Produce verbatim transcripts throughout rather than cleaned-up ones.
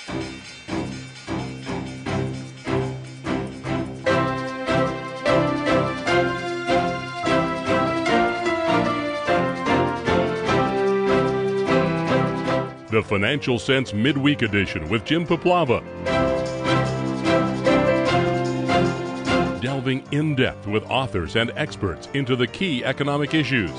The Financial Sense Midweek Edition with Jim Paplava. Delving in depth with authors and experts into the key economic issues.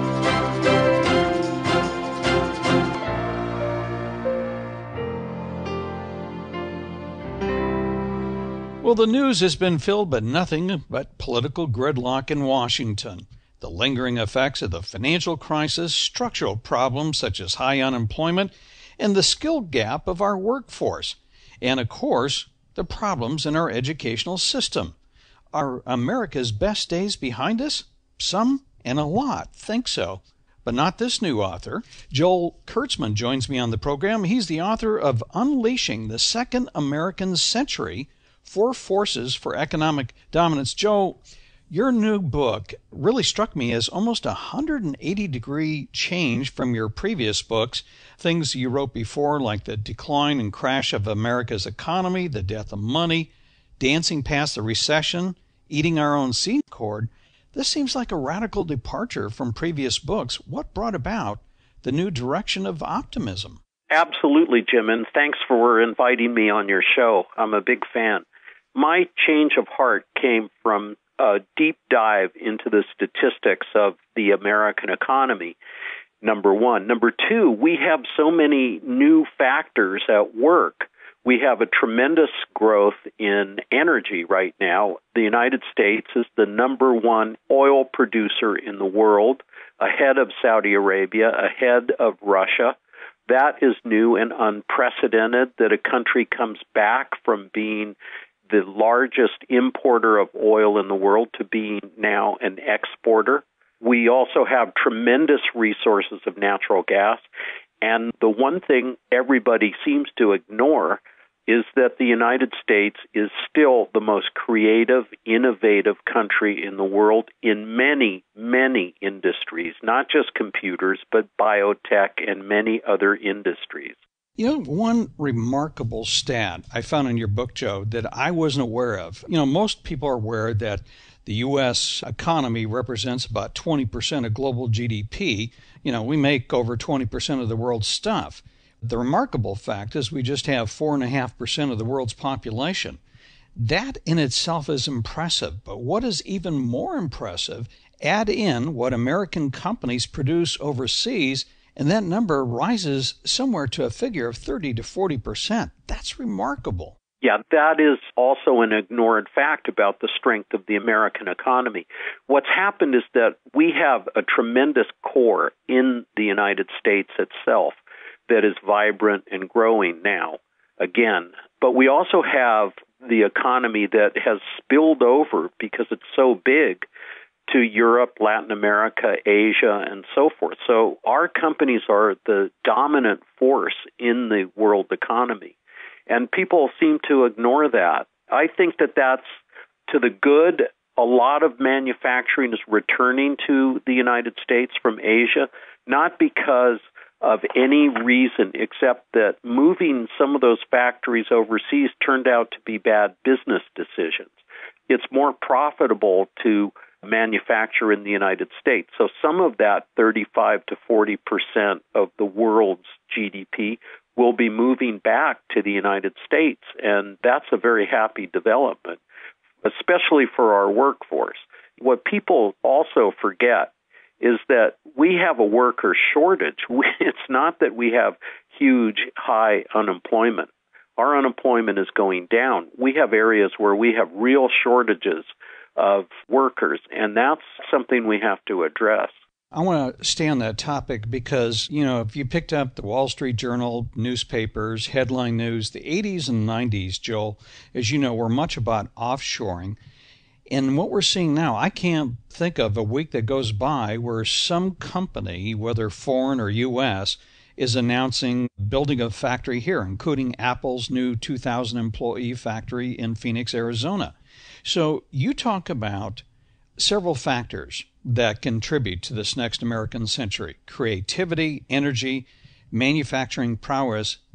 Well, the news has been filled by nothing but political gridlock in Washington. The lingering effects of the financial crisis, structural problems such as high unemployment, and the skill gap of our workforce. And, of course, the problems in our educational system. Are America's best days behind us? Some and a lot think so, but not this new author. Joel Kurtzman joins me on the program. He's the author of Unleashing the Second American Century, Four Forces for Economic Dominance. Joe, your new book really struck me as almost a one hundred eighty degree change from your previous books, things you wrote before like the decline and crash of America's economy, the death of money, dancing past the recession, eating our own seed cord. This seems like a radical departure from previous books. What brought about the new direction of optimism? Absolutely, Jim, and thanks for inviting me on your show. I'm a big fan. My change of heart came from a deep dive into the statistics of the American economy, number one. Number two, we have so many new factors at work. We have a tremendous growth in energy right now. The United States is the number one oil producer in the world, ahead of Saudi Arabia, ahead of Russia. That is new and unprecedented, that a country comes back from being the largest importer of oil in the world to being now an exporter. We also have tremendous resources of natural gas. And the one thing everybody seems to ignore is that the United States is still the most creative, innovative country in the world in many, many industries, not just computers, but biotech and many other industries. You know, one remarkable stat I found in your book, Joe, that I wasn't aware of. You know, most people are aware that the U S economy represents about twenty percent of global G D P. You know, we make over twenty percent of the world's stuff. The remarkable fact is we just have four point five percent of the world's population. That in itself is impressive, but what is even more impressive, add in what American companies produce overseas, and that number rises somewhere to a figure of thirty to forty percent. That's remarkable. Yeah, that is also an ignored fact about the strength of the American economy. What's happened is that we have a tremendous core in the United States itself that is vibrant and growing now, again. But we also have the economy that has spilled over, because it's so big, to Europe, Latin America, Asia, and so forth. So our companies are the dominant force in the world economy. And people seem to ignore that. I think that that's to the good. A lot of manufacturing is returning to the United States from Asia, not because of any reason except that moving some of those factories overseas turned out to be bad business decisions. It's more profitable to manufacture in the United States. So some of that thirty-five to forty percent of the world's G D P will be moving back to the United States, and that's a very happy development, especially for our workforce. What people also forget is that we have a worker shortage. It's not that we have huge, high unemployment. Our unemployment is going down. We have areas where we have real shortages of workers, and that's something we have to address. I want to stay on that topic because, you know, if you picked up the Wall Street Journal, newspapers, headline news, the eighties and nineties, Joel, as you know, were much about offshoring. And what we're seeing now, I can't think of a week that goes by where some company, whether foreign or U S, is announcing building a factory here, including Apple's new two thousand employee factory in Phoenix, Arizona. So you talk about several factors that contribute to this next American century: creativity, energy, manufacturing prowess,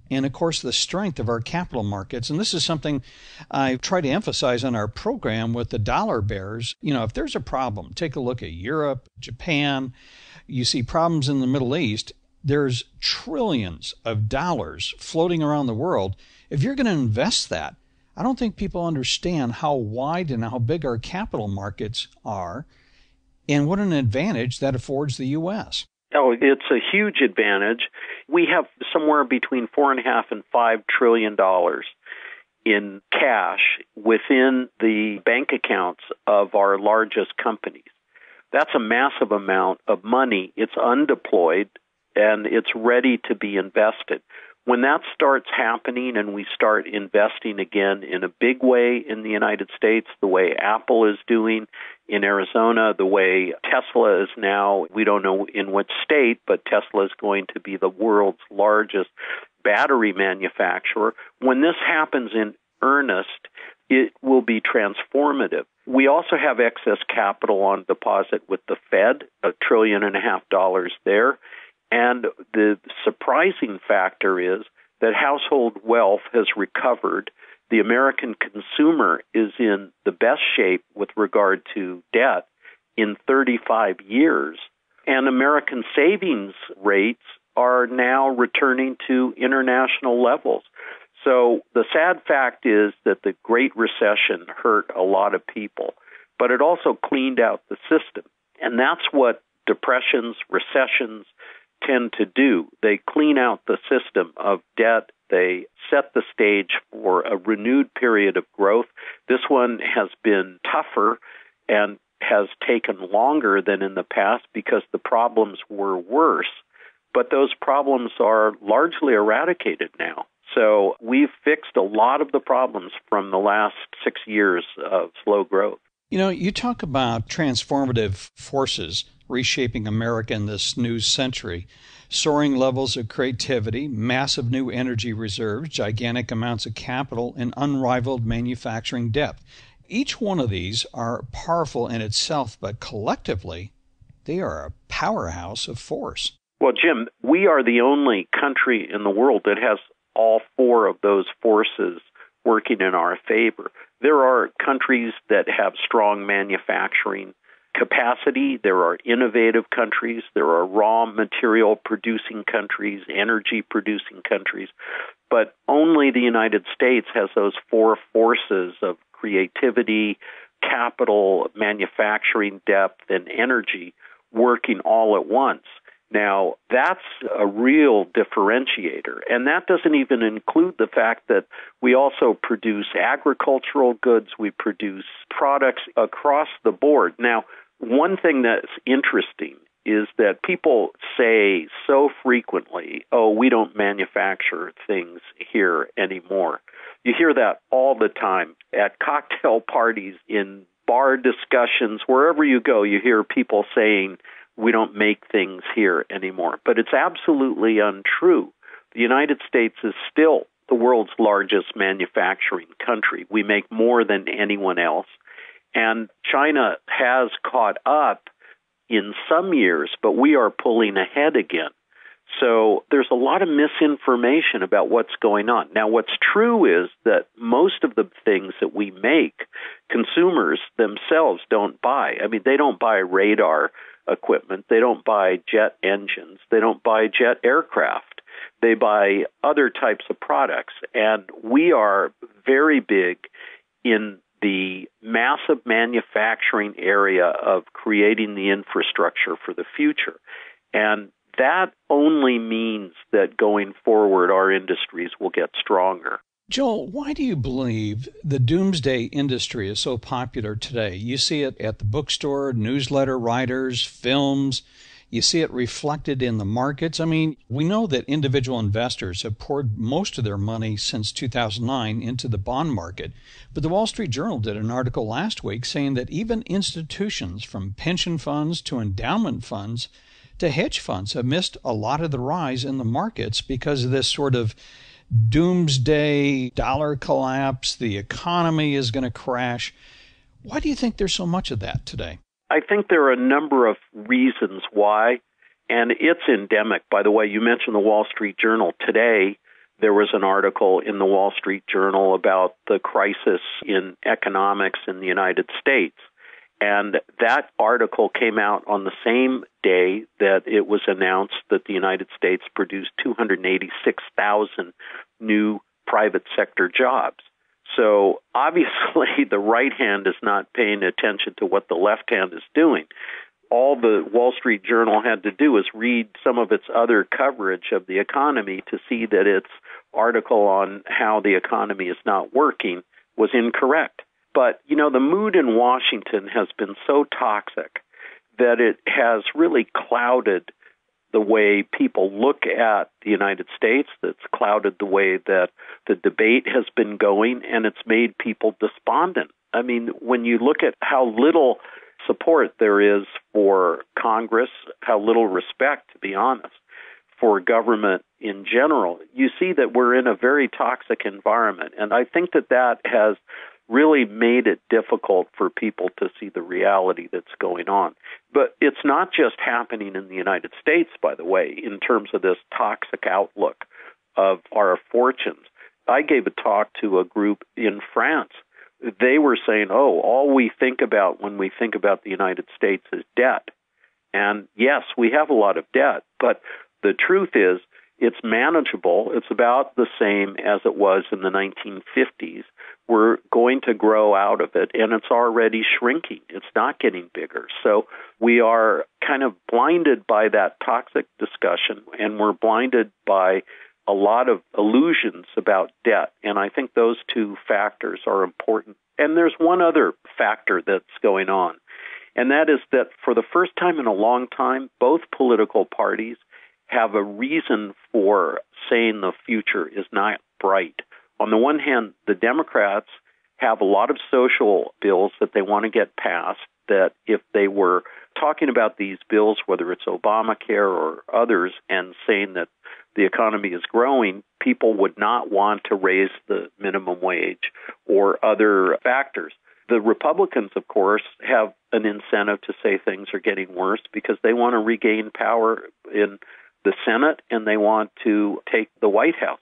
and, of course, the strength of our capital markets. And this is something I try to emphasize on our program with the dollar bears. You know, if there's a problem, take a look at Europe, Japan. You see problems in the Middle East. There's trillions of dollars floating around the world. If you're going to invest that, I don't think people understand how wide and how big our capital markets are and what an advantage that affords the U S. Oh, it's a huge advantage. We have somewhere between four and a half and five trillion dollars in cash within the bank accounts of our largest companies. That's a massive amount of money. It's undeployed and it's ready to be invested. When that starts happening and we start investing again in a big way in the United States, the way Apple is doing in Arizona, the way Tesla is now, we don't know in which state, but Tesla is going to be the world's largest battery manufacturer. When this happens in earnest, it will be transformative. We also have excess capital on deposit with the Fed, a trillion and a half dollars there. And the surprising factor is that household wealth has recovered. The American consumer is in the best shape with regard to debt in thirty-five years. And American savings rates are now returning to international levels. So the sad fact is that the Great Recession hurt a lot of people, but it also cleaned out the system. And that's what depressions, recessions, tend to do. They clean out the system of debt. They set the stage for a renewed period of growth. This one has been tougher and has taken longer than in the past because the problems were worse. But those problems are largely eradicated now. So we've fixed a lot of the problems from the last six years of slow growth. You know, you talk about transformative forces reshaping America in this new century, soaring levels of creativity, massive new energy reserves, gigantic amounts of capital, and unrivaled manufacturing depth. Each one of these are powerful in itself, but collectively, they are a powerhouse of force. Well, Jim, we are the only country in the world that has all four of those forces working in our favor. There are countries that have strong manufacturing capacity. There are innovative countries. There are raw material producing countries, energy producing countries. But only the United States has those four forces of creativity, capital, manufacturing depth, and energy working all at once. Now, that's a real differentiator, and that doesn't even include the fact that we also produce agricultural goods, we produce products across the board. Now, one thing that's interesting is that people say so frequently, oh, we don't manufacture things here anymore. You hear that all the time at cocktail parties, in bar discussions, wherever you go, you hear people saying, we don't make things here anymore. But it's absolutely untrue. The United States is still the world's largest manufacturing country. We make more than anyone else. And China has caught up in some years, but we are pulling ahead again. So there's a lot of misinformation about what's going on. Now, what's true is that most of the things that we make, consumers themselves don't buy. I mean, they don't buy radar equipment. They don't buy jet engines. They don't buy jet aircraft. They buy other types of products. And we are very big in the massive manufacturing area of creating the infrastructure for the future. And that only means that going forward, our industries will get stronger. Joel, why do you believe the doomsday industry is so popular today? You see it at the bookstore, newsletter writers, films. You see it reflected in the markets. I mean, we know that individual investors have poured most of their money since two thousand nine into the bond market. But the Wall Street Journal did an article last week saying that even institutions, from pension funds to endowment funds to hedge funds, have missed a lot of the rise in the markets because of this sort of doomsday dollar collapse. The economy is going to crash. Why do you think there's so much of that today? I think there are a number of reasons why, and it's endemic. By the way, you mentioned the Wall Street Journal today. there was an article in the Wall Street Journal about the crisis in economics in the United States. And that article came out on the same day that it was announced that the United States produced two hundred eighty-six thousand new private sector jobs. So obviously the right hand is not paying attention to what the left hand is doing. All the Wall Street Journal had to do is read some of its other coverage of the economy to see that its article on how the economy is not working was incorrect. But, you know, the mood in Washington has been so toxic that it has really clouded the way people look at the United States. That's clouded the way that the debate has been going, and it's made people despondent. I mean, when you look at how little support there is for Congress, how little respect, to be honest, for government in general, you see that we're in a very toxic environment. And I think that that has really made it difficult for people to see the reality that's going on. But it's not just happening in the United States, by the way, in terms of this toxic outlook of our fortunes. I gave a talk to a group in France. They were saying, oh, all we think about when we think about the United States is debt. And yes, we have a lot of debt, but the truth is it's manageable. It's about the same as it was in the nineteen fifties. We're going to grow out of it, and it's already shrinking. It's not getting bigger. So we are kind of blinded by that toxic discussion, and we're blinded by a lot of illusions about debt. And I think those two factors are important. And there's one other factor that's going on, and that is that for the first time in a long time, both political parties have a reason for saying the future is not bright. On the one hand, the Democrats have a lot of social bills that they want to get passed, that if they were talking about these bills, whether it's Obamacare or others, and saying that the economy is growing, people would not want to raise the minimum wage or other factors. The Republicans, of course, have an incentive to say things are getting worse because they want to regain power in the Senate and they want to take the White House.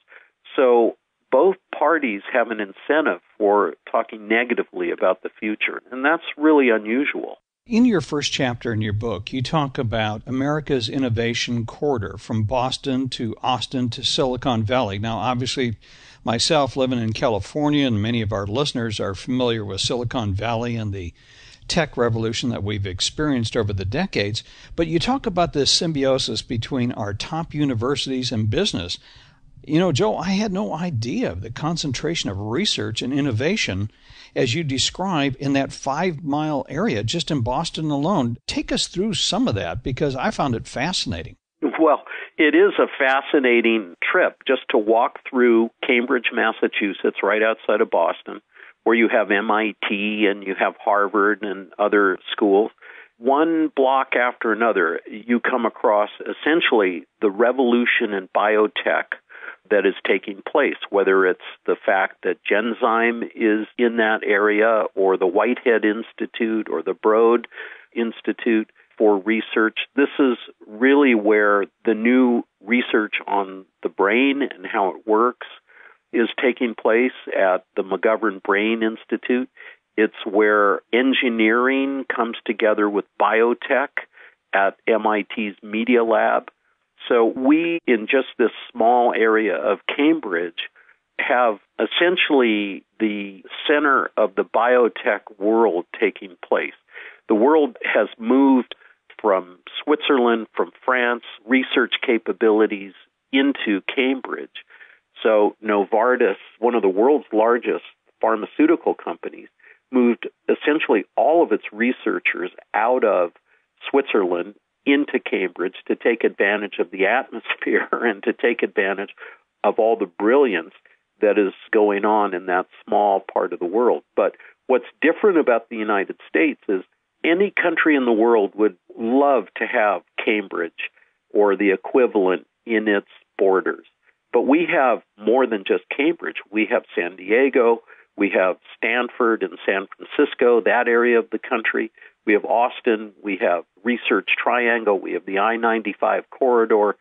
So both parties have an incentive for talking negatively about the future, and that's really unusual. In your first chapter in your book, you talk about America's innovation corridor from Boston to Austin to Silicon Valley. Now, obviously, myself living in California and many of our listeners are familiar with Silicon Valley and the tech revolution that we've experienced over the decades. But you talk about this symbiosis between our top universities and business. You know, Joe, I had no idea of the concentration of research and innovation as you describe in that five-mile area just in Boston alone. Take us through some of that because I found it fascinating. Well, it is a fascinating trip just to walk through Cambridge, Massachusetts, right outside of Boston, where you have M I T and you have Harvard and other schools. One block after another, you come across essentially the revolution in biotech that is taking place, whether it's the fact that Genzyme is in that area or the Whitehead Institute or the Broad Institute for research. This is really where the new research on the brain and how it works is taking place at the McGovern Brain Institute. It's where engineering comes together with biotech at M I T's Media Lab. So we, in just this small area of Cambridge, have essentially the center of the biotech world taking place. The world has moved from Switzerland, from France, research capabilities into Cambridge. So Novartis, one of the world's largest pharmaceutical companies, moved essentially all of its researchers out of Switzerland into Cambridge to take advantage of the atmosphere and to take advantage of all the brilliance that is going on in that small part of the world. But what's different about the United States is any country in the world would love to have Cambridge or the equivalent in its borders. But we have more than just Cambridge. We have San Diego, we have Stanford and San Francisco, that area of the country. We have Austin, we have Research Triangle, we have the I ninety-five corridor.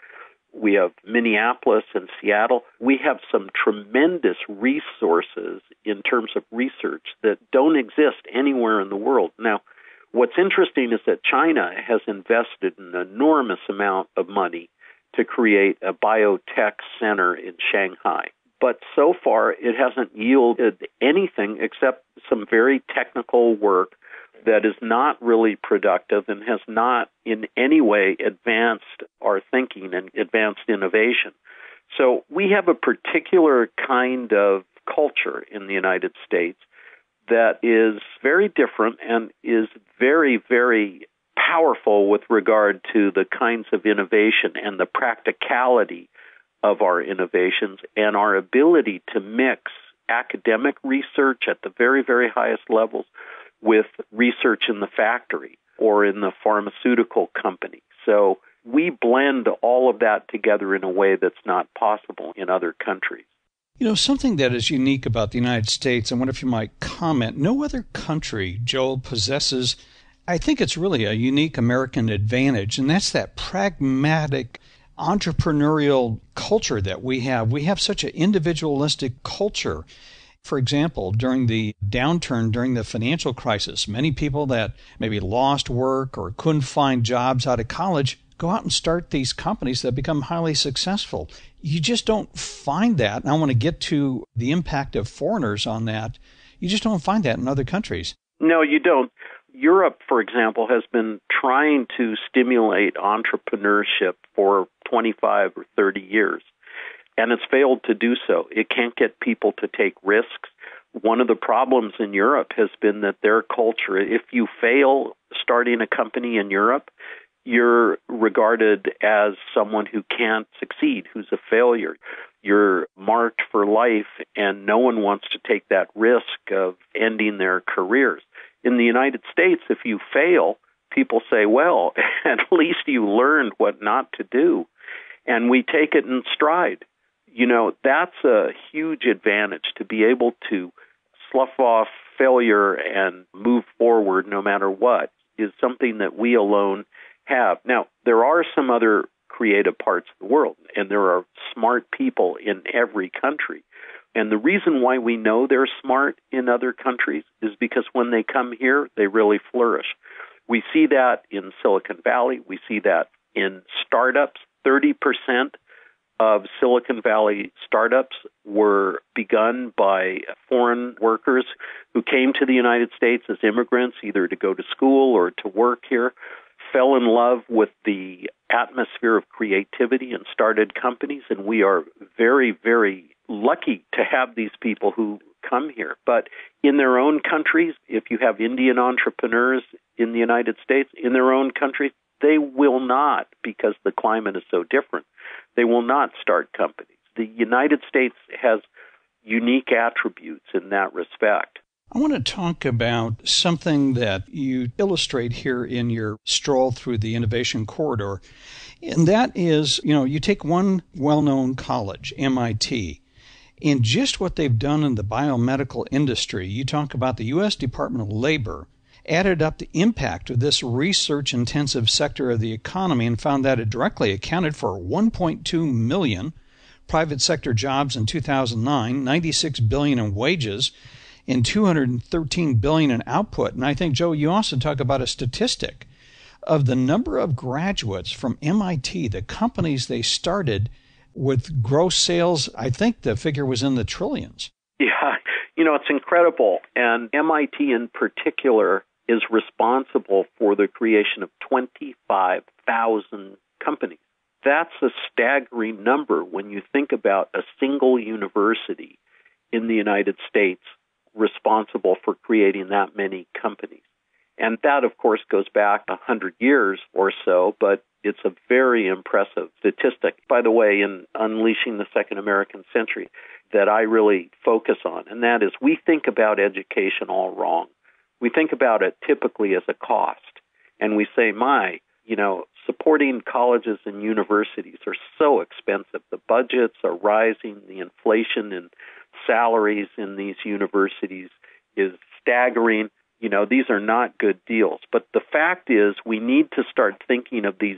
we have Minneapolis and Seattle. We have some tremendous resources in terms of research that don't exist anywhere in the world. Now, what's interesting is that China has invested an enormous amount of money to create a biotech center in Shanghai. But so far, it hasn't yielded anything except some very technical work that is not really productive and has not in any way advanced our thinking and advanced innovation. So we have a particular kind of culture in the United States that is very different and is very, very powerful with regard to the kinds of innovation and the practicality of our innovations and our ability to mix academic research at the very, very highest levels with research in the factory or in the pharmaceutical company. So we blend all of that together in a way that's not possible in other countries. You know, something that is unique about the United States, I wonder if you might comment, no other country, Joel, possesses, I think it's really a unique American advantage, and that's that pragmatic entrepreneurial culture that we have. We have such an individualistic culture. For example, during the downturn, during the financial crisis, many people that maybe lost work or couldn't find jobs out of college go out and start these companies that become highly successful. You just don't find that. And I want to get to the impact of foreigners on that. You just don't find that in other countries. No, you don't. Europe, for example, has been trying to stimulate entrepreneurship for twenty-five or thirty years, and it's failed to do so. It can't get people to take risks. One of the problems in Europe has been that their culture, if you fail starting a company in Europe, you're regarded as someone who can't succeed, who's a failure. You're marked for life, and no one wants to take that risk of ending their careers. In the United States, if you fail, people say, well, at least you learned what not to do. And we take it in stride. You know, that's a huge advantage, to be able to slough off failure and move forward no matter what is something that we alone have. Now, there are some other creative parts of the world, and there are smart people in every country. And the reason why we know they're smart in other countries is because when they come here, they really flourish. We see that in Silicon Valley. We see that in startups. thirty percent of Silicon Valley startups were begun by foreign workers who came to the United States as immigrants, either to go to school or to work here, fell in love with the atmosphere of creativity and started companies. And we are very, very lucky to have these people who come here. But in their own countries, if you have Indian entrepreneurs in the United States, in their own countries, they will not, because the climate is so different, they will not start companies. The United States has unique attributes in that respect. I want to talk about something that you illustrate here in your stroll through the innovation corridor, and that is, you know, you take one well-known college, M I T, and just what they've done in the biomedical industry. You talk about the U S Department of Labor added up the impact of this research-intensive sector of the economy and found that it directly accounted for one point two million private sector jobs in two thousand nine, ninety-six billion dollars in wages, and two hundred thirteen billion dollars in output. And I think, Joe, you also talk about a statistic of the number of graduates from M I T, the companies they started, with gross sales. I think the figure was in the trillions. Yeah, you know, it's incredible. And M I T in particular is responsible for the creation of twenty-five thousand companies. That's a staggering number when you think about a single university in the United States responsible for creating that many companies. And that, of course, goes back one hundred years or so, but it's a very impressive statistic. By the way, in Unleashing the Second American Century, that I really focus on, and that is we think about education all wrong. We think about it typically as a cost, and we say, my, you know, supporting colleges and universities are so expensive. The budgets are rising. The inflation in salaries in these universities is staggering. You know, these are not good deals. But the fact is we need to start thinking of these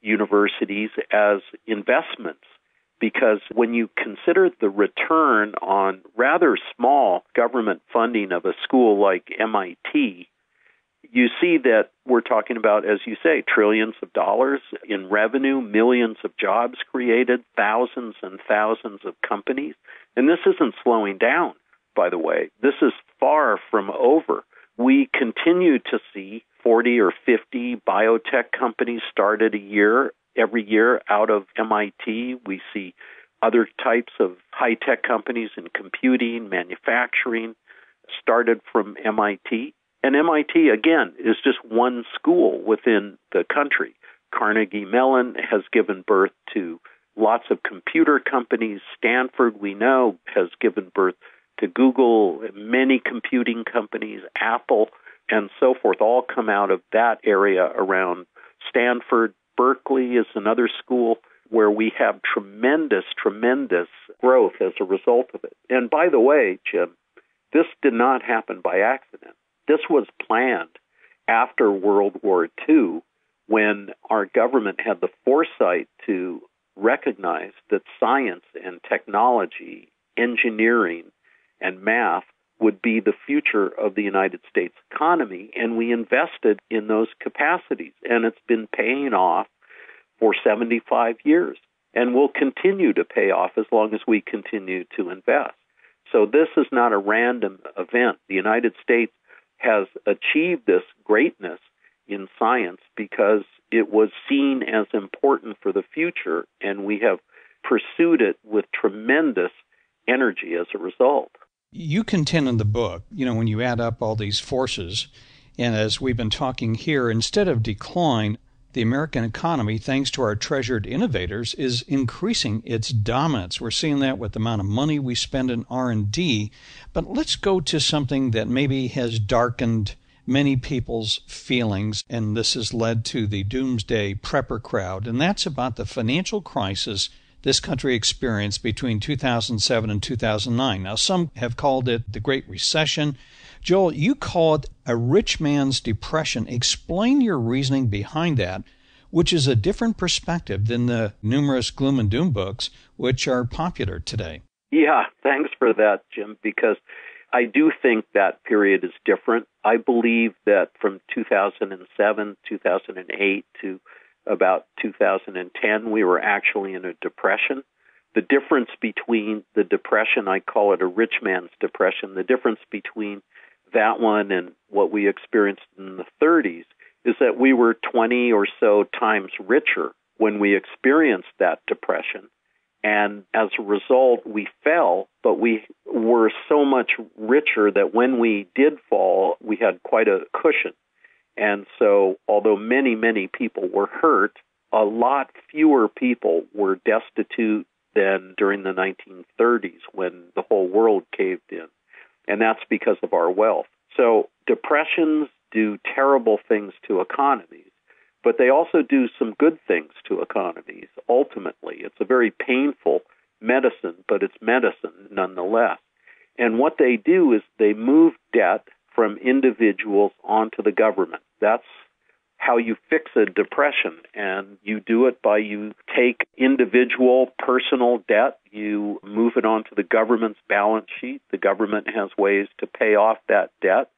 universities as investments, because when you consider the return on rather small government funding of a school like M I T, you see that we're talking about, as you say, trillions of dollars in revenue, millions of jobs created, thousands and thousands of companies. And this isn't slowing down, by the way. This is far from over. We continue to see forty or fifty biotech companies started a year, every year out of M I T. We see other types of high-tech companies in computing, manufacturing, started from M I T. And M I T, again, is just one school within the country. Carnegie Mellon has given birth to lots of computer companies. Stanford, we know, has given birth to Google, many computing companies, Apple, and so forth, all come out of that area around Stanford. Berkeley is another school where we have tremendous, tremendous growth as a result of it. And by the way, Jim, this did not happen by accident. This was planned after World War Two, when our government had the foresight to recognize that science and technology, engineering, and math would be the future of the United States economy, and we invested in those capacities. And it's been paying off for seventy-five years, and will continue to pay off as long as we continue to invest. So this is not a random event. The United States has achieved this greatness in science because it was seen as important for the future, and we have pursued it with tremendous energy as a result. You contend in the book, you know, when you add up all these forces, and as we've been talking here, instead of decline, the American economy, thanks to our treasured innovators, is increasing its dominance. We're seeing that with the amount of money we spend in R and D. But let's go to something that maybe has darkened many people's feelings, and this has led to the doomsday prepper crowd, and that's about the financial crisis this country experienced between two thousand seven and two thousand nine. Now, some have called it the Great Recession. Joel, you call it a rich man's depression. Explain your reasoning behind that, which is a different perspective than the numerous gloom and doom books which are popular today. Yeah, thanks for that, Jim, because I do think that period is different. I believe that from two thousand seven, two thousand eight to about two thousand ten, we were actually in a depression. The difference between the depression, I call it a rich man's depression, the difference between that one and what we experienced in the thirties is that we were twenty or so times richer when we experienced that depression. And as a result, we fell, but we were so much richer that when we did fall, we had quite a cushion. And so, although many, many people were hurt, a lot fewer people were destitute than during the nineteen thirties when the whole world caved in. And that's because of our wealth. So depressions do terrible things to economies, but they also do some good things to economies, ultimately. It's a very painful medicine, but it's medicine nonetheless. And what they do is they move debt from individuals onto the government. That's how you fix a depression, and you do it by you take individual personal debt, you move it onto the government's balance sheet. The government has ways to pay off that debt,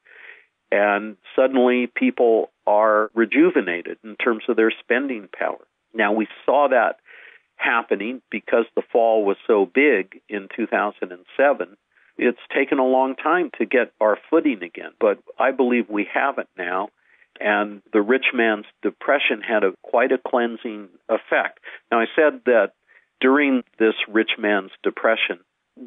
and suddenly people are rejuvenated in terms of their spending power. Now, we saw that happening because the fall was so big in two thousand seven. It's taken a long time to get our footing again, but I believe we have it now. And the rich man's depression had a quite a cleansing effect. Now, I said that during this rich man's depression,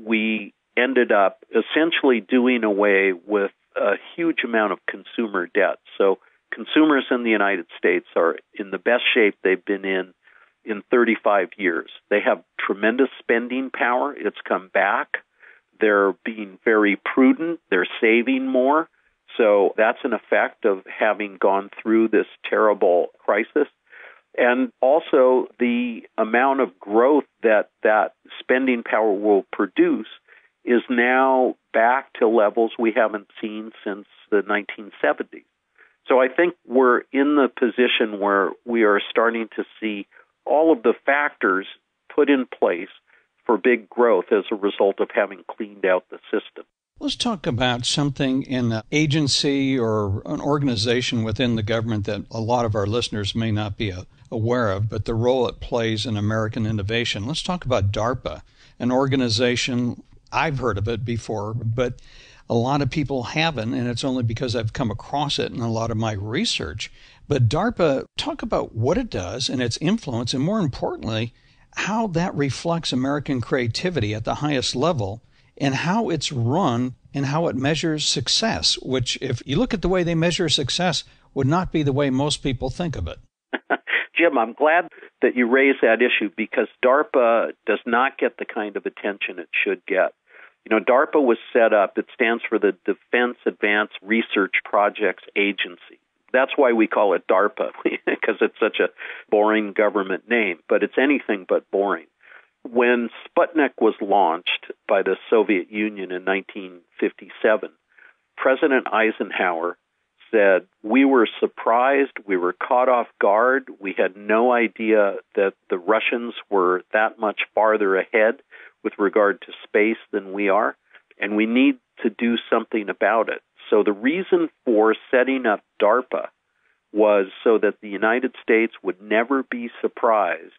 we ended up essentially doing away with a huge amount of consumer debt. So consumers in the United States are in the best shape they've been in in thirty-five years. They have tremendous spending power. It's come back. They're being very prudent. They're saving more. So that's an effect of having gone through this terrible crisis. And also the amount of growth that that spending power will produce is now back to levels we haven't seen since the nineteen seventies. So I think we're in the position where we are starting to see all of the factors put in place for big growth as a result of having cleaned out the system. Let's talk about something in an agency or an organization within the government that a lot of our listeners may not be aware of, but the role it plays in American innovation. Let's talk about DARPA, an organization, I've heard of it before, but a lot of people haven't, and it's only because I've come across it in a lot of my research. But DARPA, talk about what it does and its influence, and more importantly, how that reflects American creativity at the highest level, and how it's run and how it measures success, which, if you look at the way they measure success, would not be the way most people think of it. Jim, I'm glad that you raised that issue because DARPA does not get the kind of attention it should get. You know, DARPA was set up, it stands for the Defense Advanced Research Projects Agency. That's why we call it DARPA, because it's such a boring government name, but it's anything but boring. When Sputnik was launched by the Soviet Union in nineteen fifty-seven, President Eisenhower said, we were surprised, we were caught off guard, we had no idea that the Russians were that much farther ahead with regard to space than we are, and we need to do something about it. So the reason for setting up DARPA was so that the United States would never be surprised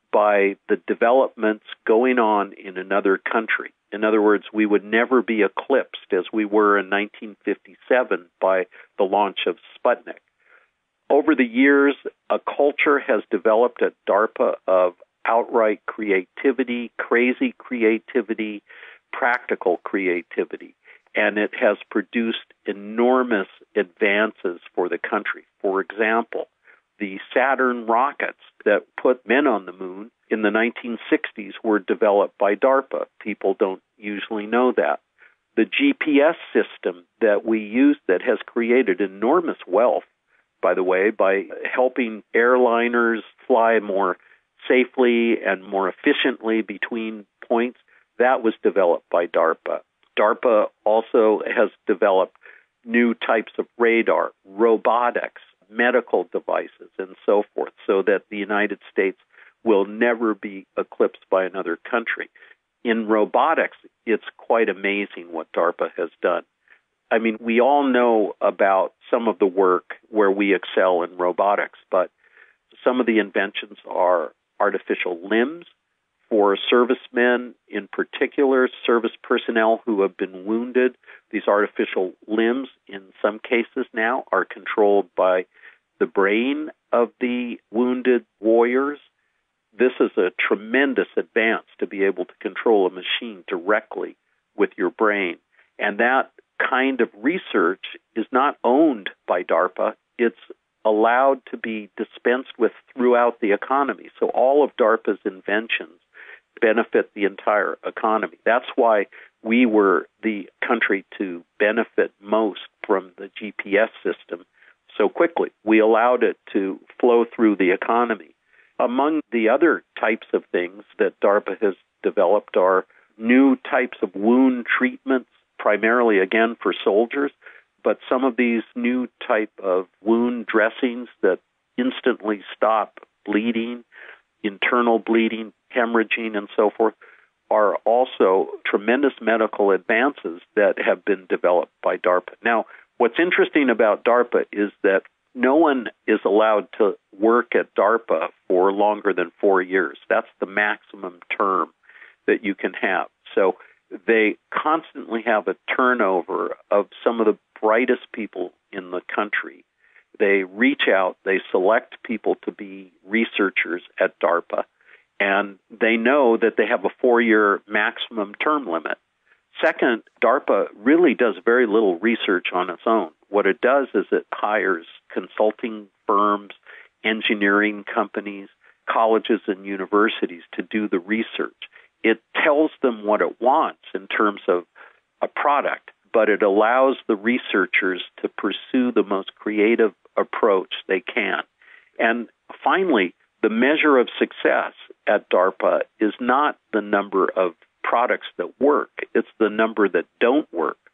by the developments going on in another country. In other words, we would never be eclipsed as we were in nineteen fifty-seven by the launch of Sputnik. Over the years, a culture has developed at DARPA of outright creativity, crazy creativity, practical creativity, and it has produced enormous advances for the country. For example, the Saturn rockets that put men on the moon in the nineteen sixties were developed by DARPA. People don't usually know that. The G P S system that we use that has created enormous wealth, by the way, by helping airliners fly more safely and more efficiently between points, that was developed by DARPA. DARPA also has developed new types of radar, robotics, medical devices, and so forth, so that the United States will never be eclipsed by another country. In robotics, it's quite amazing what DARPA has done. I mean, we all know about some of the work where we excel in robotics, but some of the inventions are artificial limbs for servicemen, in particular, service personnel who have been wounded. These artificial limbs, in some cases now, are controlled by the brain of the wounded warriors. This is a tremendous advance to be able to control a machine directly with your brain. And that kind of research is not owned by DARPA. It's allowed to be dispensed with throughout the economy. So all of DARPA's inventions benefit the entire economy. That's why we were the country to benefit most from the G P S system so quickly. We allowed it to flow through the economy. Among the other types of things that DARPA has developed are new types of wound treatments, primarily, again, for soldiers, but some of these new type of wound dressings that instantly stop bleeding, internal bleeding, hemorrhaging, and so forth, are also tremendous medical advances that have been developed by DARPA. Now, what's interesting about DARPA is that no one is allowed to work at DARPA for longer than four years. That's the maximum term that you can have. So they constantly have a turnover of some of the brightest people in the country. They reach out, they select people to be researchers at DARPA, and they know that they have a four-year maximum term limit. Second, DARPA really does very little research on its own. What it does is it hires consulting firms, engineering companies, colleges and universities to do the research. It tells them what it wants in terms of a product, but it allows the researchers to pursue the most creative approach they can. And finally, the measure of success at DARPA is not the number of products that work, it's the number that don't work.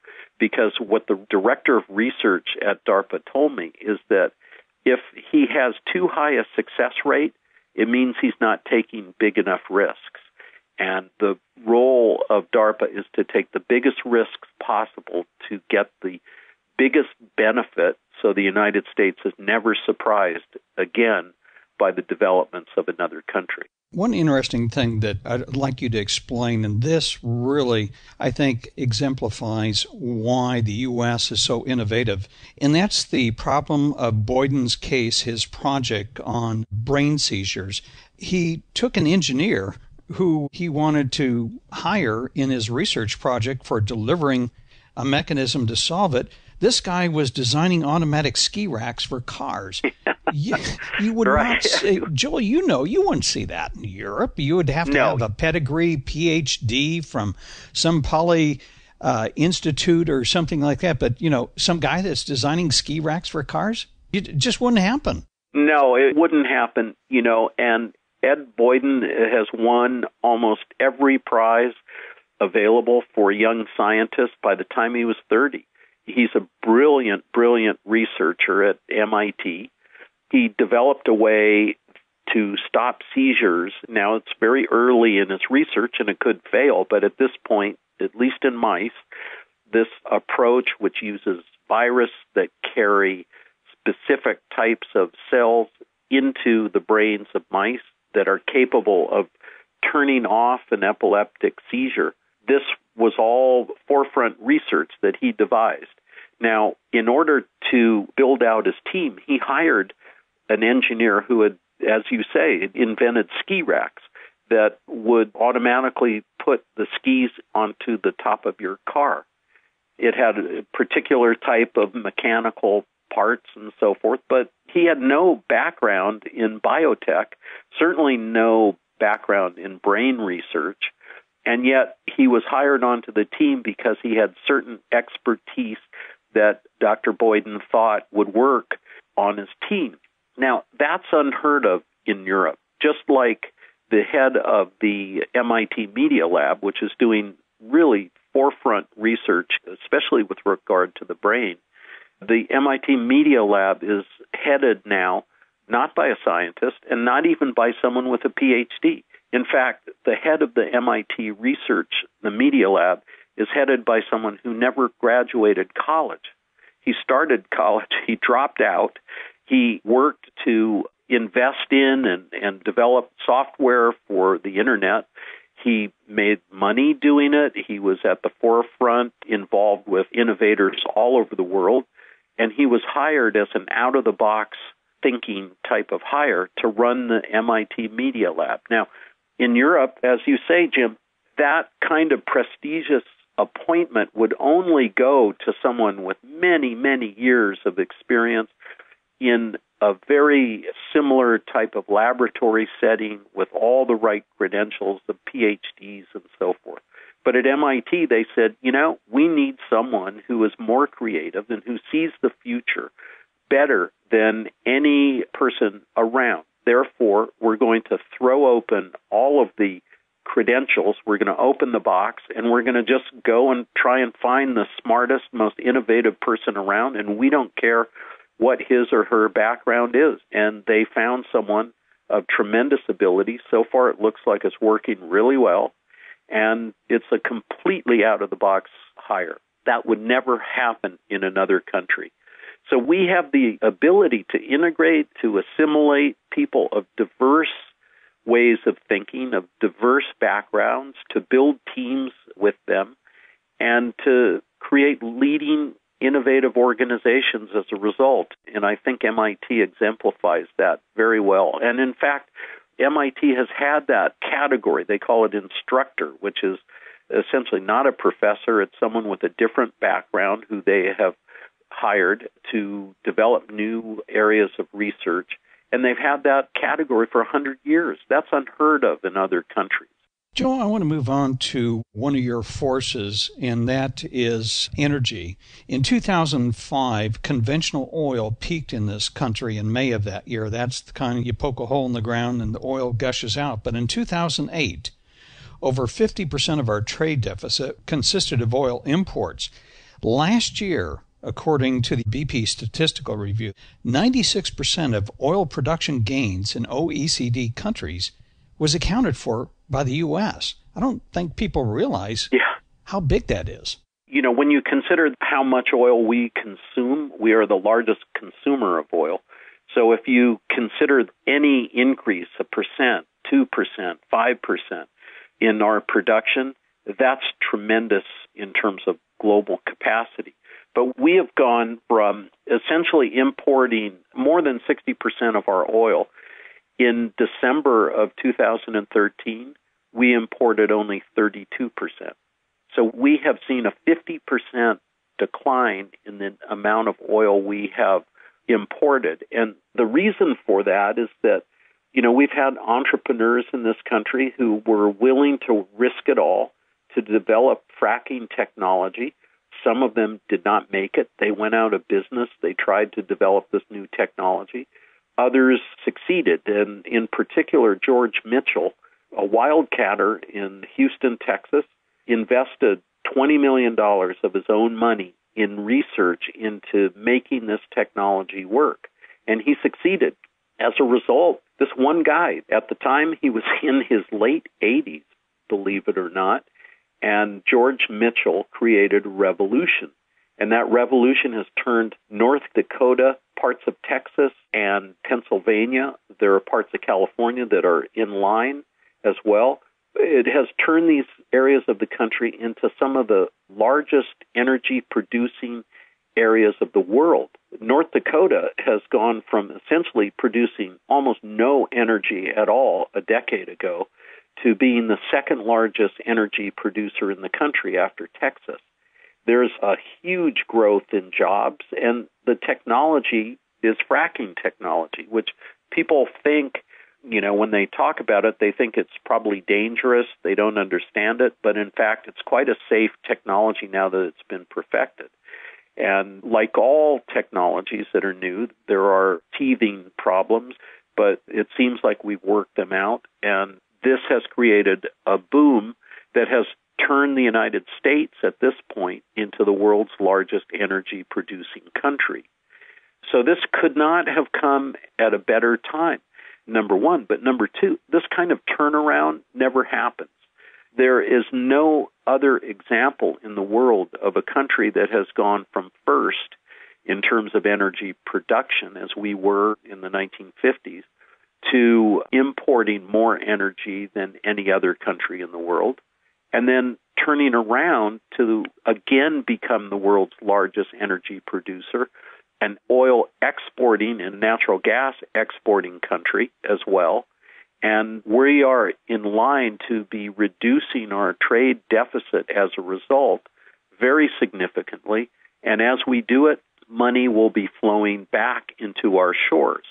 because what the director of research at DARPA told me is that if he has too high a success rate, it means he's not taking big enough risks. And the role of DARPA is to take the biggest risks possible to get the biggest benefit so the United States is never surprised again by the developments of another country. One interesting thing that I'd like you to explain, and this really, I think, exemplifies why the U S is so innovative, and that's the problem of Boyden's case, his project on brain seizures. He took an engineer who he wanted to hire in his research project for delivering a mechanism to solve it. This guy was designing automatic ski racks for cars. you, you would right. not say, Joel, you know, you wouldn't see that in Europe. You would have to no. have a pedigree P H D from some poly uh, institute or something like that. But, you know, some guy that's designing ski racks for cars, it just wouldn't happen. No, it wouldn't happen, you know, and Ed Boyden has won almost every prize available for young scientists by the time he was thirty. He's a brilliant, brilliant researcher at M I T. He developed a way to stop seizures. Now, it's very early in his research, and it could fail, but at this point, at least in mice, this approach, which uses virus that carry specific types of cells into the brains of mice that are capable of turning off an epileptic seizure, this was all forefront research that he devised. Now, in order to build out his team, he hired an engineer who had, as you say, invented ski racks that would automatically put the skis onto the top of your car. It had a particular type of mechanical parts and so forth, but he had no background in biotech, certainly no background in brain research, and yet he was hired onto the team because he had certain expertise that Doctor Boyden thought would work on his team. Now, that's unheard of in Europe, just like the head of the M I T Media Lab, which is doing really forefront research, especially with regard to the brain. The M I T Media Lab is headed now not by a scientist and not even by someone with a P H D. In fact, the head of the M I T research, the Media Lab, is headed by someone who never graduated college. He started college, he dropped out, he worked to invest in and, and develop software for the Internet. He made money doing it. He was at the forefront, involved with innovators all over the world, and he was hired as an out-of-the-box thinking type of hire to run the M I T Media Lab. Now, in Europe, as you say, Jim, that kind of prestigious appointment would only go to someone with many, many years of experience in a very similar type of laboratory setting with all the right credentials, the P H Ds and so forth. But at M I T, they said, you know, we need someone who is more creative and who sees the future better than any person around. Therefore, we're going to throw open all of the credentials, we're going to open the box, and we're going to just go and try and find the smartest, most innovative person around, and we don't care what his or her background is. And they found someone of tremendous ability. So far, it looks like it's working really well, and it's a completely out-of-the-box hire. That would never happen in another country. So we have the ability to integrate, to assimilate people of diverse ways of thinking, of diverse backgrounds, to build teams with them, and to create leading innovative organizations as a result. And I think M I T exemplifies that very well. And in fact, M I T has had that category. They call it instructor, which is essentially not a professor. It's someone with a different background who they have hired to develop new areas of research. And they've had that category for one hundred years. That's unheard of in other countries. Joe, I want to move on to one of your forces, and that is energy. In two thousand five, conventional oil peaked in this country in May of that year. That's the kind of, you poke a hole in the ground and the oil gushes out. But in two thousand eight, over fifty percent of our trade deficit consisted of oil imports. Last year, according to the B P Statistical Review, ninety-six percent of oil production gains in O E C D countries was accounted for by the U S. I don't think people realize yeah. how big that is. You know, when you consider how much oil we consume, we are the largest consumer of oil. So if you consider any increase, a percent, two percent, five percent in our production, that's tremendous in terms of global capacity. But we have gone from essentially importing more than sixty percent of our oil. In December of two thousand thirteen, we imported only thirty-two percent. So we have seen a fifty percent decline in the amount of oil we have imported. And the reason for that is that, you know, we've had entrepreneurs in this country who were willing to risk it all to develop fracking technology. Some of them did not make it. They went out of business. They tried to develop this new technology. Others succeeded, and in particular, George Mitchell, a wildcatter in Houston, Texas, invested twenty million dollars of his own money in research into making this technology work. And he succeeded. As a result, this one guy, at the time he was in his late eighties, believe it or not, and George Mitchell created a revolution. And that revolution has turned North Dakota, parts of Texas, and Pennsylvania. There are parts of California that are in line as well. It has turned these areas of the country into some of the largest energy-producing areas of the world. North Dakota has gone from essentially producing almost no energy at all a decade ago to being the second largest energy producer in the country after Texas. There's a huge growth in jobs, and the technology is fracking technology, which people think, you know, when they talk about it, they think it's probably dangerous. They don't understand it. But in fact, it's quite a safe technology now that it's been perfected. And like all technologies that are new, there are teething problems, but it seems like we've worked them out. And this has created a boom that has turned the United States at this point into the world's largest energy-producing country. So this could not have come at a better time, number one. But number two, this kind of turnaround never happens. There is no other example in the world of a country that has gone from first in terms of energy production, as we were in the nineteen fifties, to importing more energy than any other country in the world, and then turning around to again become the world's largest energy producer, an oil exporting and natural gas exporting country as well. And we are in line to be reducing our trade deficit as a result very significantly. And as we do it, money will be flowing back into our shores.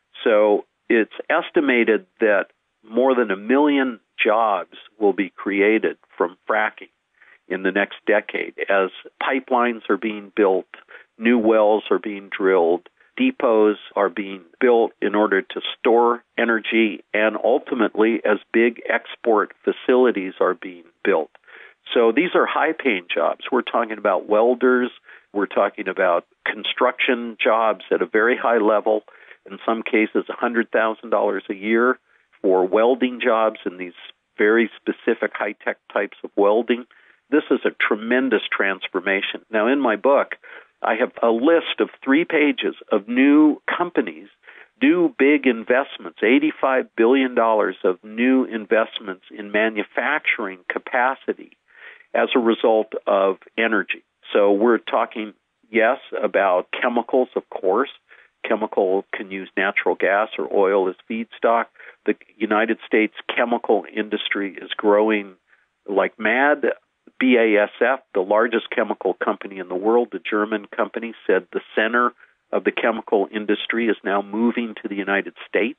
So it's estimated that more than a million jobs will be created from fracking in the next decade as pipelines are being built, new wells are being drilled, depots are being built in order to store energy, and ultimately as big export facilities are being built. So these are high-paying jobs. We're talking about welders. We're talking about construction jobs at a very high level, in some cases one hundred thousand dollars a year for welding jobs in these very specific high-tech types of welding. This is a tremendous transformation. Now, in my book, I have a list of three pages of new companies, new big investments, eighty-five billion dollars of new investments in manufacturing capacity as a result of energy. So we're talking, yes, about chemicals, of course. Chemical can use natural gas or oil as feedstock. The United States chemical industry is growing like mad. B A S F, the largest chemical company in the world, the German company, said the center of the chemical industry is now moving to the United States.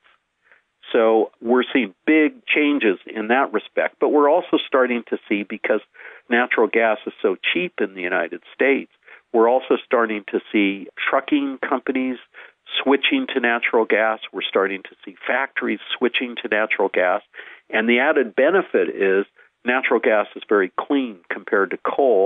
So we're seeing big changes in that respect. But we're also starting to see, because natural gas is so cheap in the United States, we're also starting to see trucking companies switching to natural gas. We're starting to see factories switching to natural gas. And the added benefit is natural gas is very clean compared to coal,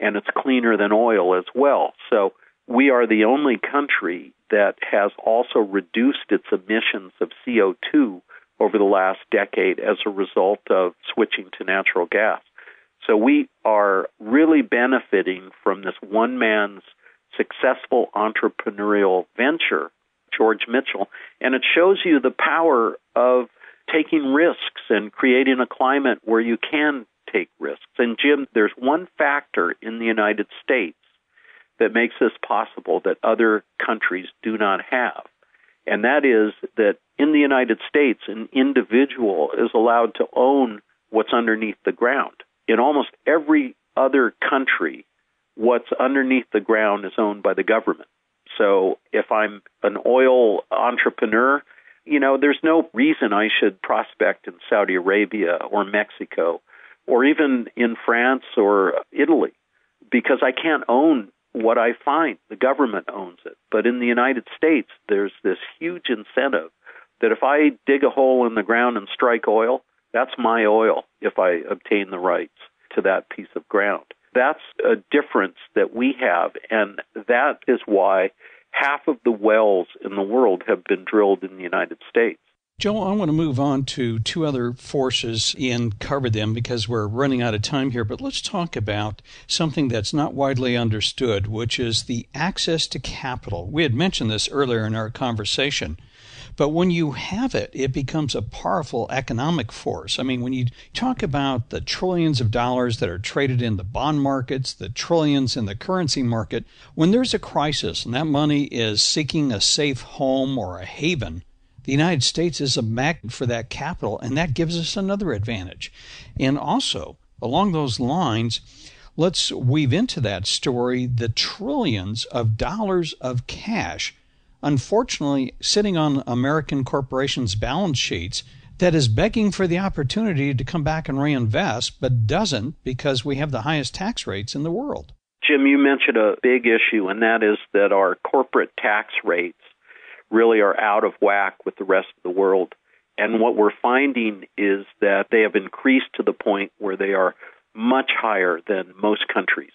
and it's cleaner than oil as well. So we are the only country that has also reduced its emissions of C O two over the last decade as a result of switching to natural gas. So we are really benefiting from this one man's successful entrepreneurial venture, George Mitchell, and it shows you the power of taking risks and creating a climate where you can take risks. And Jim, there's one factor in the United States that makes this possible that other countries do not have, and that is that in the United States, an individual is allowed to own what's underneath the ground. In almost every other country, what's underneath the ground is owned by the government. So if I'm an oil entrepreneur, you know, there's no reason I should prospect in Saudi Arabia or Mexico or even in France or Italy because I can't own what I find. The government owns it. But in the United States, there's this huge incentive that if I dig a hole in the ground and strike oil, that's my oil if I obtain the rights to that piece of ground. That's a difference that we have, and that is why half of the wells in the world have been drilled in the United States. Joe, I want to move on to two other forces and cover them because we're running out of time here, but let's talk about something that's not widely understood, which is the access to capital. We had mentioned this earlier in our conversation, but when you have it, it becomes a powerful economic force. I mean, when you talk about the trillions of dollars that are traded in the bond markets, the trillions in the currency market, when there's a crisis and that money is seeking a safe home or a haven, the United States is a magnet for that capital, and that gives us another advantage. And also, along those lines, let's weave into that story the trillions of dollars of cash, unfortunately sitting on American corporations' balance sheets, that is begging for the opportunity to come back and reinvest, but doesn't because we have the highest tax rates in the world. Jim, you mentioned a big issue, and that is that our corporate tax rates really are out of whack with the rest of the world. And what we're finding is that they have increased to the point where they are much higher than most countries.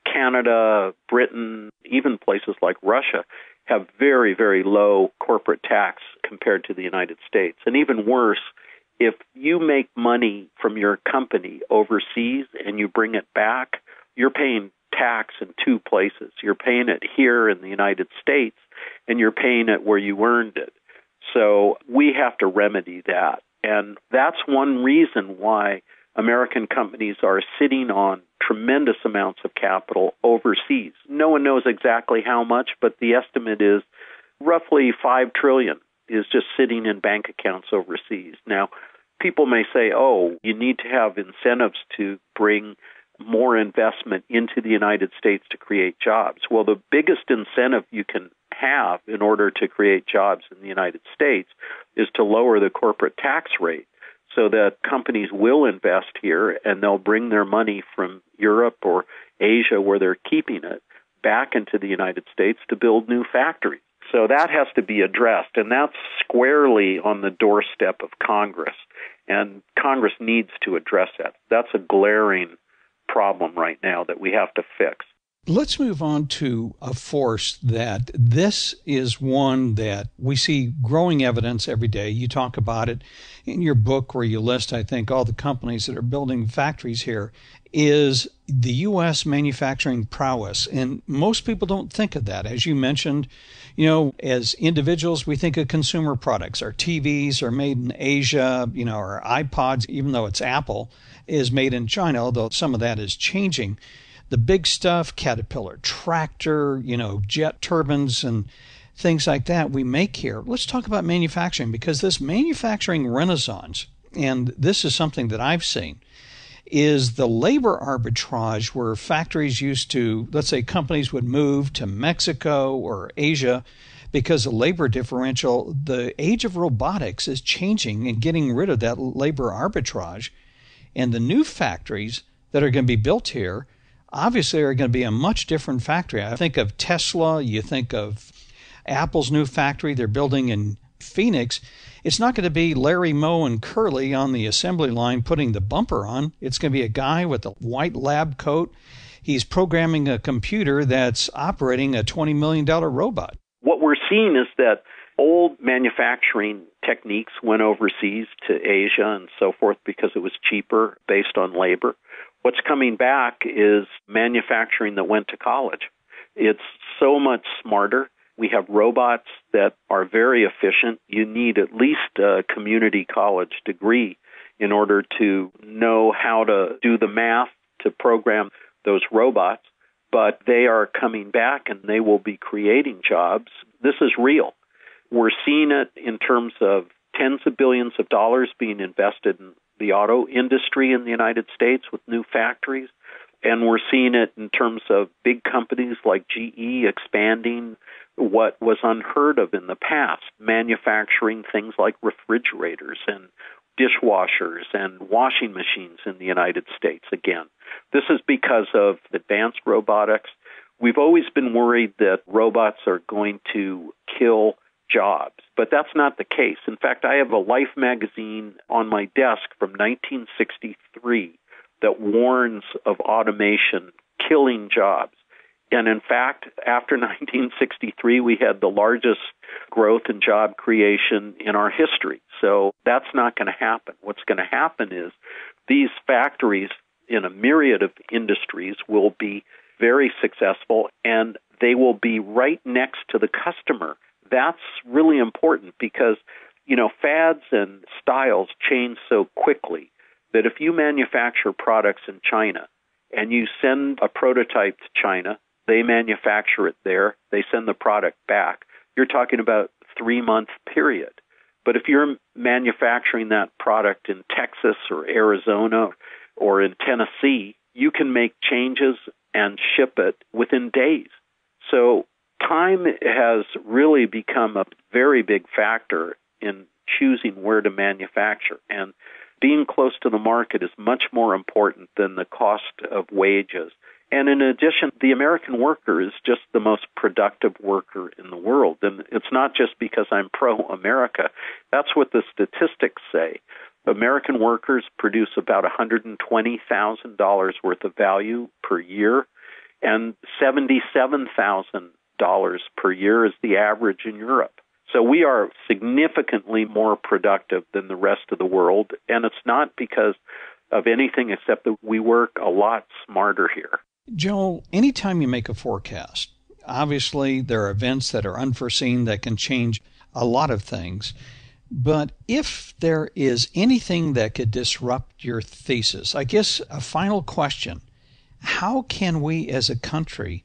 Canada, Britain, even places like Russia have very, very low corporate tax compared to the United States. And even worse, if you make money from your company overseas and you bring it back, you're paying tax in two places. You're paying it here in the United States, and you're paying it where you earned it. So we have to remedy that. And that's one reason why American companies are sitting on tremendous amounts of capital overseas. No one knows exactly how much, but the estimate is roughly five trillion dollars is just sitting in bank accounts overseas. Now, people may say, oh, you need to have incentives to bring more investment into the United States to create jobs. Well, the biggest incentive you can have in order to create jobs in the United States is to lower the corporate tax rate so that companies will invest here and they'll bring their money from Europe or Asia where they're keeping it back into the United States to build new factories. So that has to be addressed, and that's squarely on the doorstep of Congress, and Congress needs to address that. That's a glaring problem right now that we have to fix. Let's move on to a force that this is one that we see growing evidence every day. You talk about it in your book where you list, I think, all the companies that are building factories here, is the U S manufacturing prowess. And most people don't think of that. As you mentioned, you know, as individuals, we think of consumer products. Our T Vs are made in Asia, you know, our iPods, even though it's Apple, is made in China, although some of that is changing. The big stuff, Caterpillar tractor, you know, jet turbines and things like that we make here. Let's talk about manufacturing, because this manufacturing renaissance, and this is something that I've seen, is the labor arbitrage where factories used to, let's say companies would move to Mexico or Asia because of labor differential. The age of robotics is changing and getting rid of that labor arbitrage. And the new factories that are going to be built here obviously are going to be a much different factory. I think of Tesla, you think of Apple's new factory they're building in Phoenix. It's not going to be Larry, Moe, and Curly on the assembly line putting the bumper on. It's going to be a guy with a white lab coat. he's programming a computer that's operating a twenty million dollars robot. What we're seeing is that old manufacturing techniques went overseas to Asia and so forth because it was cheaper based on labor. What's coming back is manufacturing that went to college. It's so much smarter. We have robots that are very efficient. You need at least a community college degree in order to know how to do the math to program those robots. But they are coming back and they will be creating jobs. This is real. We're seeing it in terms of tens of billions of dollars being invested in the auto industry in the United States with new factories. And we're seeing it in terms of big companies like G E expanding what was unheard of in the past, manufacturing things like refrigerators and dishwashers and washing machines in the United States again. This is because of advanced robotics. We've always been worried that robots are going to kill jobs, but that's not the case. In fact, I have a Life magazine on my desk from nineteen sixty-three that warns of automation killing jobs. And in fact, after nineteen sixty-three, we had the largest growth in job creation in our history. So that's not going to happen. What's going to happen is these factories in a myriad of industries will be very successful, and they will be right next to the customer. That's really important because, you know, fads and styles change so quickly that if you manufacture products in China and you send a prototype to China, they manufacture it there, they send the product back, you're talking about a three-month period. But if you're manufacturing that product in Texas or Arizona or in Tennessee, you can make changes and ship it within days. So time has really become a very big factor in choosing where to manufacture. And being close to the market is much more important than the cost of wages. And in addition, the American worker is just the most productive worker in the world. And it's not just because I'm pro-America. That's what the statistics say. American workers produce about one hundred twenty thousand dollars worth of value per year, and seventy-seven thousand dollars per year is the average in Europe. So we are significantly more productive than the rest of the world, and it's not because of anything except that we work a lot smarter here. Joel, anytime you make a forecast, obviously there are events that are unforeseen that can change a lot of things. But if there is anything that could disrupt your thesis, I guess a final question, how can we as a country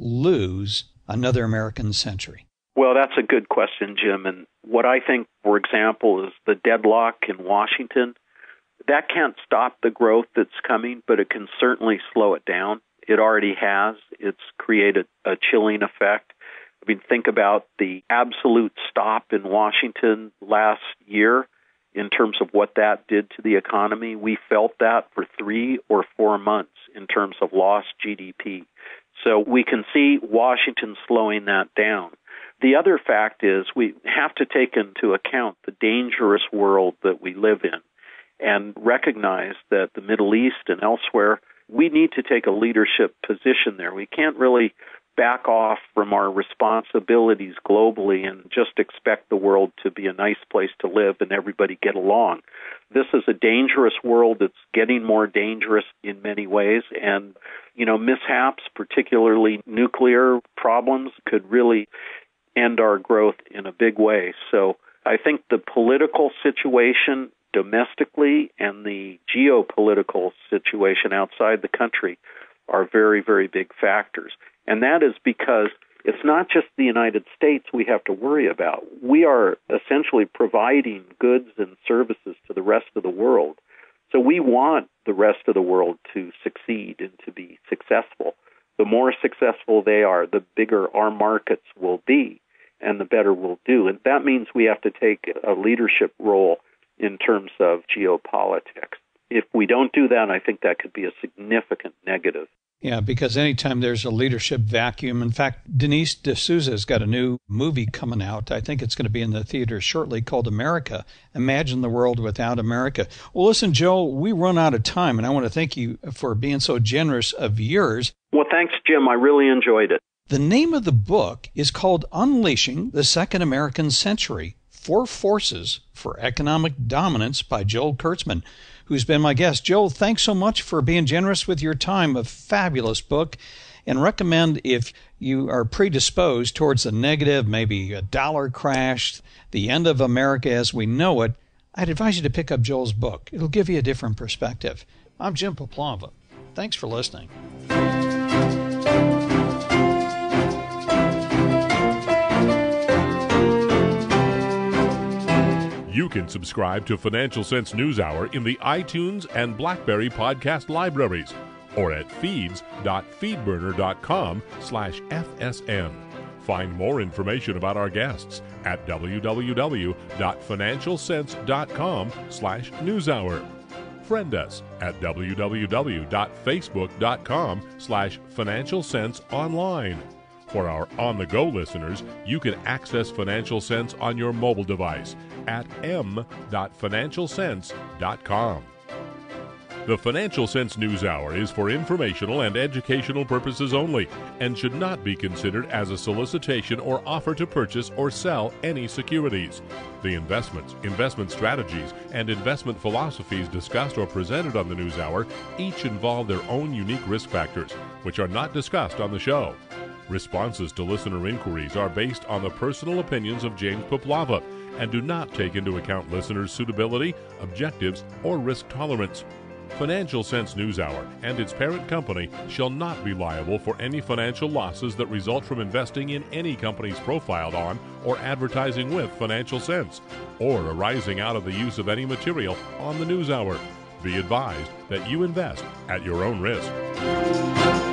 lose another American century? Well, that's a good question, Jim. And what I think, for example, is the deadlock in Washington. That can't stop the growth that's coming, but it can certainly slow it down. It already has. It's created a chilling effect. I mean, think about the absolute stop in Washington last year in terms of what that did to the economy. We felt that for three or four months in terms of lost G D P. So we can see Washington slowing that down. The other fact is we have to take into account the dangerous world that we live in and recognize that the Middle East and elsewhere, we need to take a leadership position there. We can't really back off from our responsibilities globally and just expect the world to be a nice place to live and everybody get along. This is a dangerous world that's getting more dangerous in many ways, and, you know, mishaps, particularly nuclear problems, could really end our growth in a big way. So I think the political situation domestically and the geopolitical situation outside the country are very, very big factors. And that is because it's not just the United States we have to worry about. We are essentially providing goods and services to the rest of the world. So we want the rest of the world to succeed and to be successful. The more successful they are, the bigger our markets will be and the better we'll do. And that means we have to take a leadership role in terms of geopolitics. if we don't do that, I think that could be a significant negative. Yeah, because anytime there's a leadership vacuum, in fact, Denise D'Souza's got a new movie coming out. I think it's going to be in the theater shortly called America. Imagine the world without America. Well, listen, Joe, we run out of time, and I want to thank you for being so generous of yours. Well, thanks, Jim. I really enjoyed it. The name of the book is called Unleashing the Second American Century, Four Forces for Economic Dominance by Joel Kurtzman, who's been my guest. Joel, thanks so much for being generous with your time. A fabulous book, and recommend if you are predisposed towards the negative, maybe a dollar crash, the end of America as we know it, I'd advise you to pick up Joel's book. It'll give you a different perspective. I'm Jim Poplava. Thanks for listening. You can subscribe to Financial Sense NewsHour in the iTunes and BlackBerry podcast libraries or at feeds.feedburner.com slash FSN. Find more information about our guests at www.financialsense.com slash newshour. Friend us at www.facebook.com slash Financial Sense Online. For our on-the-go listeners, you can access Financial Sense on your mobile device at m dot financial sense dot com. The Financial Sense NewsHour is for informational and educational purposes only and should not be considered as a solicitation or offer to purchase or sell any securities. The investments, investment strategies, and investment philosophies discussed or presented on the NewsHour each involve their own unique risk factors, which are not discussed on the show. Responses to listener inquiries are based on the personal opinions of James Poplava and do not take into account listeners' suitability, objectives, or risk tolerance. Financial Sense NewsHour and its parent company shall not be liable for any financial losses that result from investing in any companies profiled on or advertising with Financial Sense, or arising out of the use of any material on the NewsHour. Be advised that you invest at your own risk.